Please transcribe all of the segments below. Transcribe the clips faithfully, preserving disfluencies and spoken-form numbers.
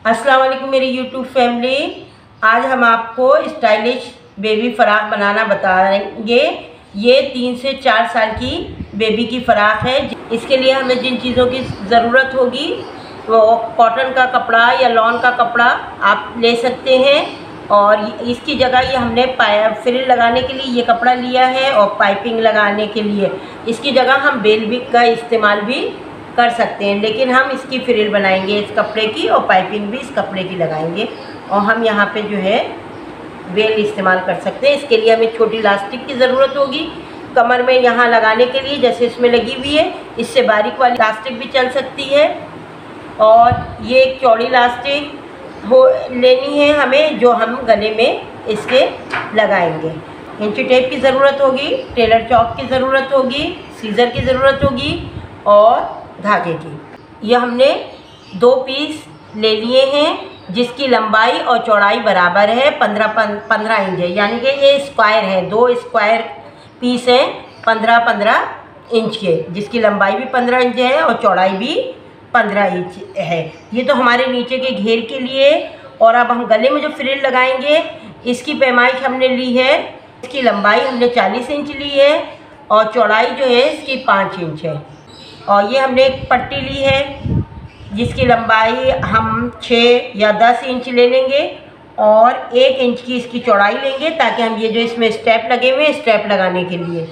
अस्सलाम वालेकुम मेरी यूट्यूब फैमिली। आज हम आपको स्टाइलिश बेबी फ़राक बनाना बताएंगे। ये तीन से चार साल की बेबी की फ़राक है। इसके लिए हमें जिन चीज़ों की ज़रूरत होगी वो कॉटन का कपड़ा या लॉन का कपड़ा आप ले सकते हैं। और इसकी जगह ये हमने फ्रिल लगाने के लिए ये कपड़ा लिया है और पाइपिंग लगाने के लिए इसकी जगह हम बेल भी का इस्तेमाल भी कर सकते हैं, लेकिन हम इसकी फ्रिल बनाएंगे इस कपड़े की और पाइपिंग भी इस कपड़े की लगाएंगे। और हम यहाँ पे जो है बेल इस्तेमाल कर सकते हैं। इसके लिए हमें छोटी इलास्टिक की ज़रूरत होगी कमर में यहाँ लगाने के लिए, जैसे इसमें लगी हुई है। इससे बारीक वाली इलास्टिक भी चल सकती है। और ये एक चौड़ी इलास्टिक हो लेनी है हमें, जो हम गले में इसके लगाएंगे। इंची टेप की ज़रूरत होगी, टेलर चौक की ज़रूरत होगी, सीज़र की ज़रूरत होगी और धागे की। ये हमने दो पीस ले लिए हैं जिसकी लंबाई और चौड़ाई बराबर है, पंद्रह पंद्रह इंच है, यानी कि ये स्क्वायर है। दो स्क्वायर पीस हैं पंद्रह पंद्रह इंच के, जिसकी लंबाई भी पंद्रह इंच है और चौड़ाई भी पंद्रह इंच है। ये तो हमारे नीचे के घेर के लिए। और अब हम गले में जो फ्रिल लगाएंगे इसकी पैमाइश हमने ली है। इसकी लंबाई हमने चालीस इंच ली है और चौड़ाई जो है इसकी पाँच इंच है। और ये हमने एक पट्टी ली है जिसकी लंबाई हम छः या दस इंच ले लेंगे और एक इंच की इसकी चौड़ाई लेंगे, ताकि हम ये जो इसमें स्टेप लगे हुए हैं स्टेप लगाने के लिए।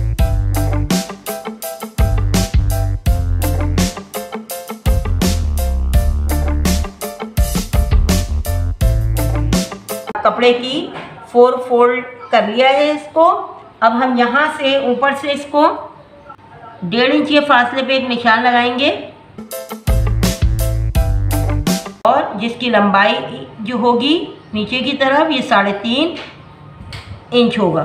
कपड़े की फोर फोल्ड कर लिया है इसको। अब हम यहाँ से ऊपर से इसको डेढ़ इंच के फासले पे एक निशान लगाएंगे और जिसकी लंबाई जो होगी नीचे की तरफ ये साढ़े तीन इंच होगा।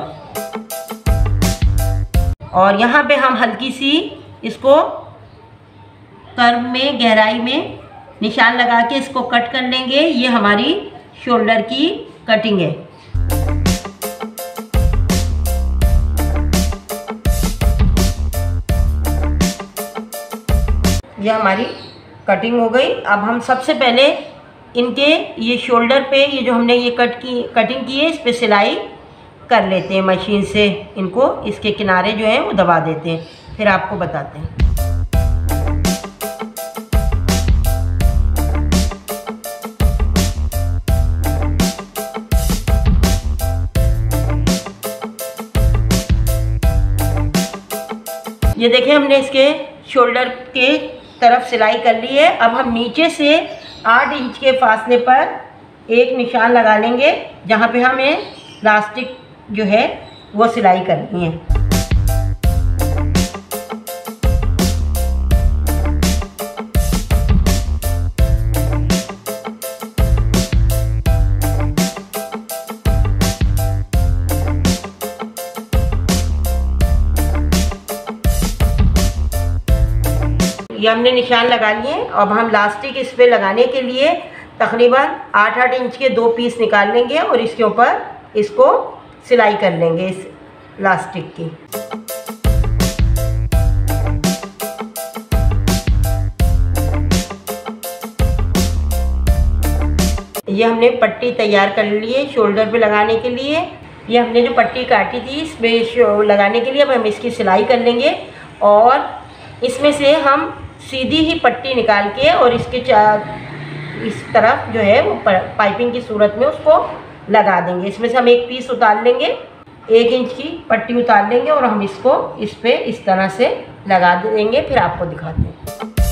और यहाँ पे हम हल्की सी इसको कर्व में गहराई में निशान लगा के इसको कट कर लेंगे। ये हमारी शोल्डर की कटिंग है। ये हमारी कटिंग हो गई। अब हम सबसे पहले इनके ये शोल्डर पे ये जो हमने ये कट की कटिंग की है इस पे सिलाई कर लेते हैं मशीन से। इनको इसके किनारे जो है वो दबा देते हैं, फिर आपको बताते हैं। ये देखें हमने इसके शोल्डर के तरफ सिलाई कर ली है। अब हम नीचे से आठ इंच के फासले पर एक निशान लगा लेंगे जहाँ पे हमें इलास्टिक जो है वो सिलाई करनी है। ये हमने निशान लगा लिए। अब हम इलास्टिक इस पे लगाने के लिए तकरीबन आठ आठ इंच के दो पीस निकाल लेंगे और इसके ऊपर इसको सिलाई कर लेंगे इस इलास्टिक की। ये हमने पट्टी तैयार कर ली है शोल्डर पे लगाने के लिए। ये हमने जो पट्टी काटी थी इस पे लगाने के लिए अब हम इसकी सिलाई कर लेंगे और इसमें से हम सीधी ही पट्टी निकाल के और इसके चार इस तरफ जो है वो पाइपिंग की सूरत में उसको लगा देंगे। इसमें से हम एक पीस उतार लेंगे, एक इंच की पट्टी उतार लेंगे और हम इसको इस पे इस तरह से लगा देंगे, फिर आपको दिखाते हैं।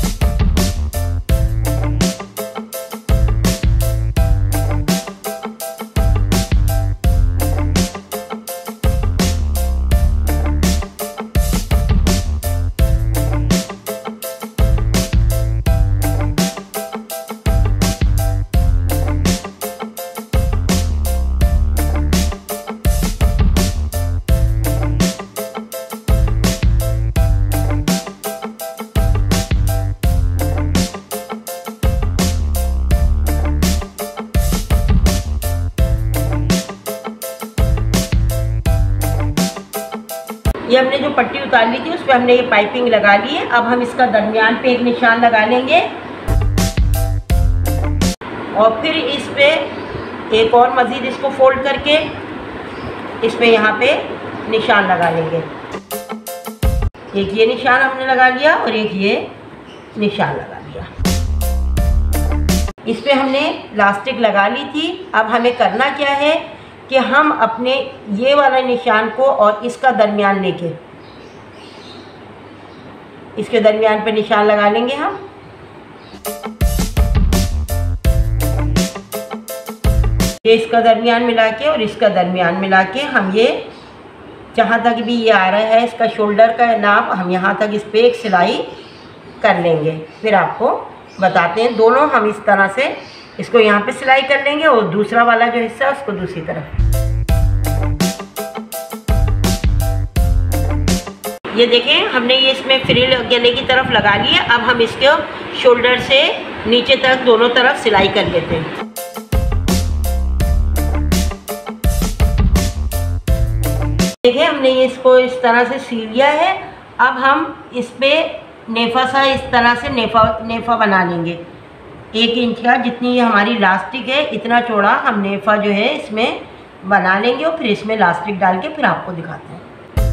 ये हमने जो पट्टी उतार ली थी उस पर हमने ये पाइपिंग लगा ली है। अब हम इसका दरमियान पे एक निशान लगा लेंगे और फिर इस पे एक और मज़ीद इसको फोल्ड करके इस पे यहाँ पे निशान लगा लेंगे। एक ये निशान हमने लगा लिया और एक ये निशान लगा लिया। इस पे हमने लास्टिक लगा ली थी। अब हमें करना क्या है कि हम अपने ये वाला निशान को और इसका दरमियान लेके इसके दरमियान पे निशान लगा लेंगे हम। ये इसका दरमियान मिला के और इसका दरमियान मिला के हम ये जहाँ तक भी ये आ रहा है इसका शोल्डर का नाप, हम यहाँ तक इस पे एक सिलाई कर लेंगे। फिर आपको बताते हैं। दोनों हम इस तरह से इसको यहाँ पे सिलाई कर लेंगे और दूसरा वाला जो हिस्सा है उसको दूसरी तरफ। ये देखें, हमने ये इसमें फ्रिल गले की तरफ लगा ली है। अब हम इसके शोल्डर से नीचे तक दोनों तरफ सिलाई कर लेते हैं। देखिए, हमने ये इसको इस तरह से सील लिया है। अब हम इस पे नेफा सा इस तरह से नेफा नेफा बना लेंगे। एक इंच का, जितनी ये हमारी लास्टिक है इतना चौड़ा हम नेफा जो है इसमें बना लेंगे और फिर इसमें लास्टिक डाल के फिर आपको दिखाते हैं।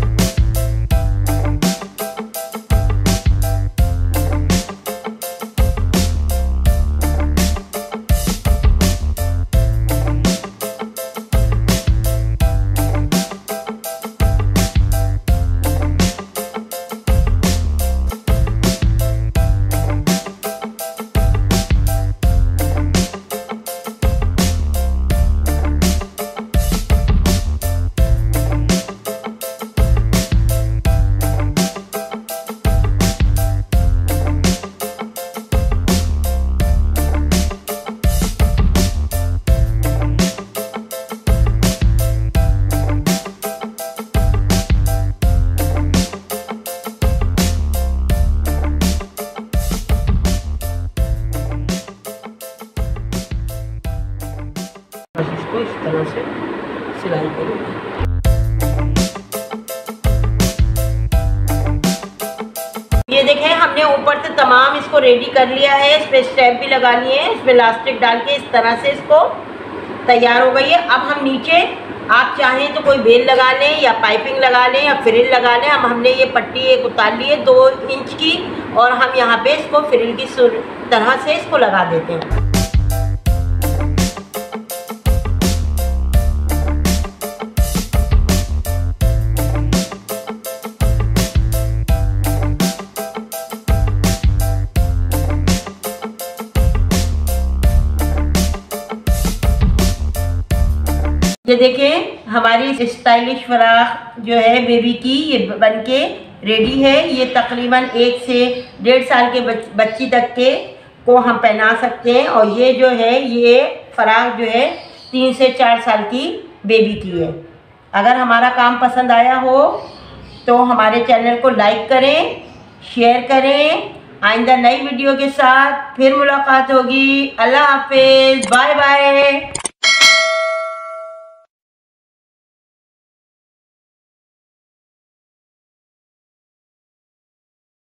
इसको इस तरह से सिलाई करेंगे। ये देखें, हमने ऊपर से तमाम इसको रेडी कर लिया है। इस पे स्टेप भी लगा लिए हैं। इसमें लास्टिक डाल के इस तरह से इसको तैयार हो गई है। अब हम नीचे आप चाहें तो कोई बेल लगा लें या पाइपिंग लगा लें या फ्रिल लगा लें। अब हमने ये पट्टी एक उतार ली है दो इंच की और हम यहाँ पे इसको फ्रिल की तरह से इसको लगा देते हैं। ये देखें, हमारी स्टाइलिश फ्रॉक जो है बेबी की ये बनके रेडी है। ये तकरीबन एक से डेढ़ साल के बच, बच्ची तक के को हम पहना सकते हैं। और ये जो है ये फ्रॉक जो है तीन से चार साल की बेबी की है। अगर हमारा काम पसंद आया हो तो हमारे चैनल को लाइक करें, शेयर करें। आइंदा नई वीडियो के साथ फिर मुलाकात होगी। अल्लाह हाफिज़, बाय बाय।